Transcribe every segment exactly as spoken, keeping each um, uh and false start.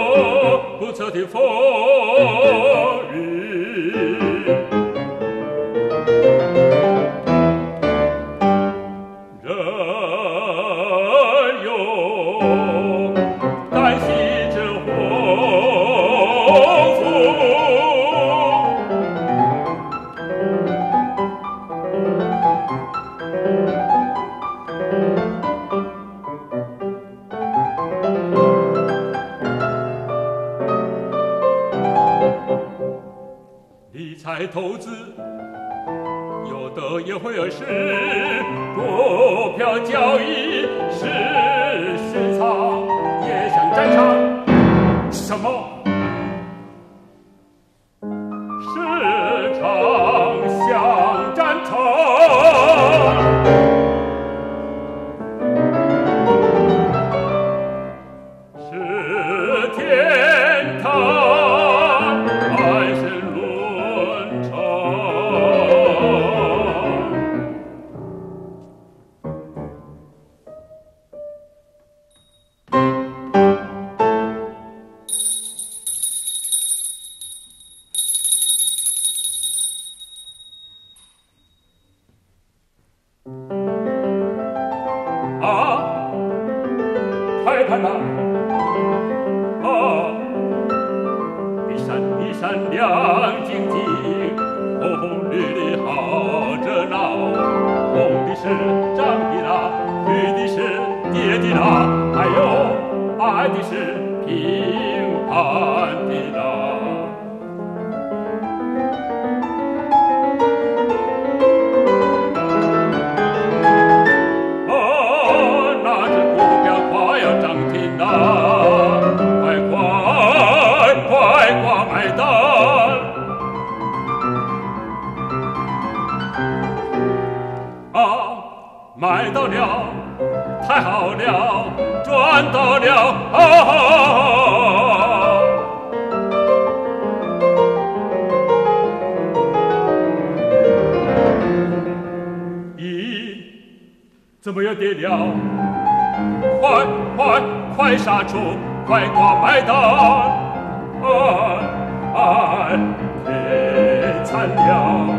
不测的风雨。人有旦夕之祸福，理财投资有得也会有失，股票交易是市场也像战场，什么市场像战场，是天堂还是伦常？啊，快看呐！啊，一闪一闪亮晶晶，红红绿绿好热闹。红的是涨的啦，绿的是跌的啦，还有白的是平安的啦。买到了，太好了，赚到了！啊！咦，怎么又跌了？快快快杀出，快挂买单！哎哎，太惨了！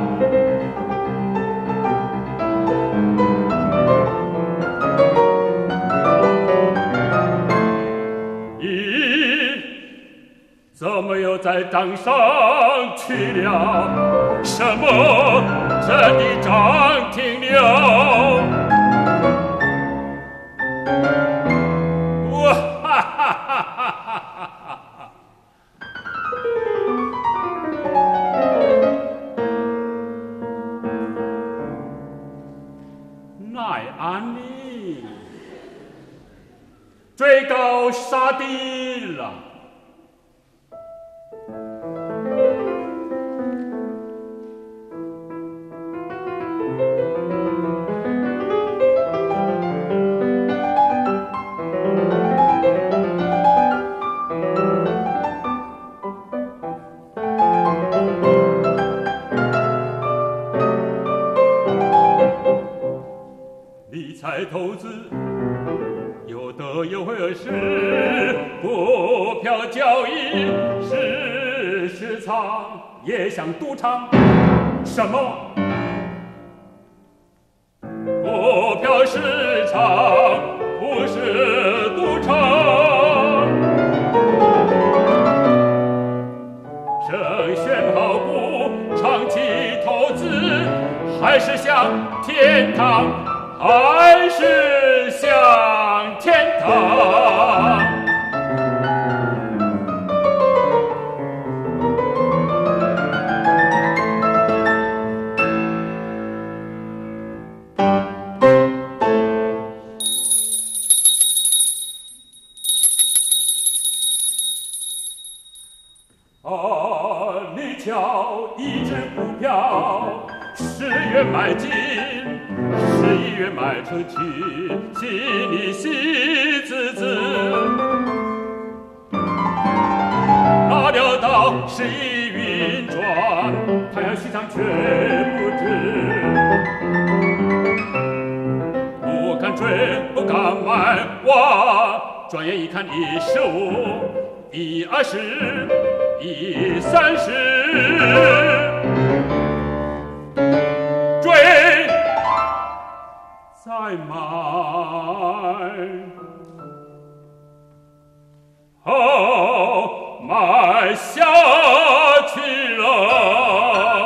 怎么又在涨上去了？什么真的涨停了？哇哈哈哈哈哈哈！奈安尼，最高杀低了。理财投资有得有会有失，股票交易是市场也像赌场，什么股票市场不是赌场，慎选好股，长期投资还是像天堂，还是像天堂。啊，你瞧，一只股票，十元买进，十一元卖出去，心里喜滋滋。哪料到十一运转，太阳西上却不知。不敢追，不敢买，哇！转眼一看一十五。 一二十，一三十，追，再买，好，买下去了。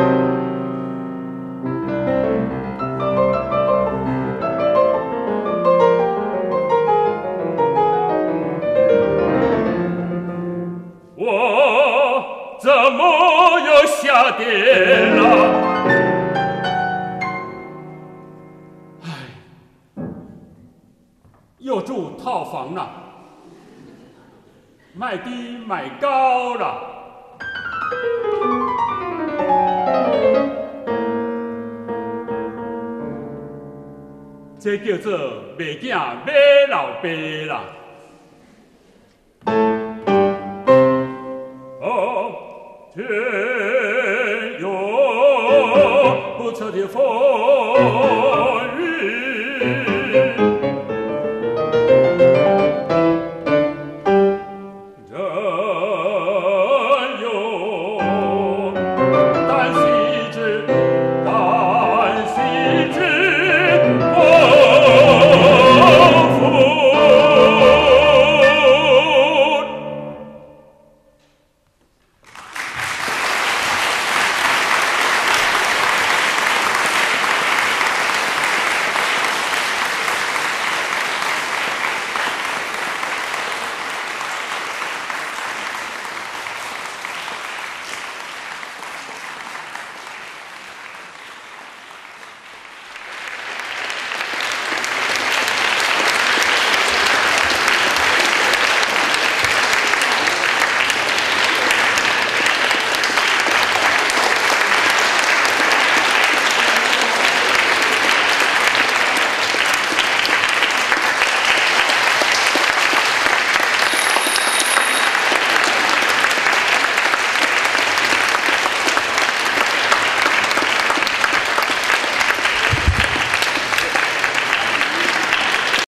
我怎么又下跌了？唉，又住套房了，卖低买高了。这叫做袂囝买老爸啦。哦，天有不测的风。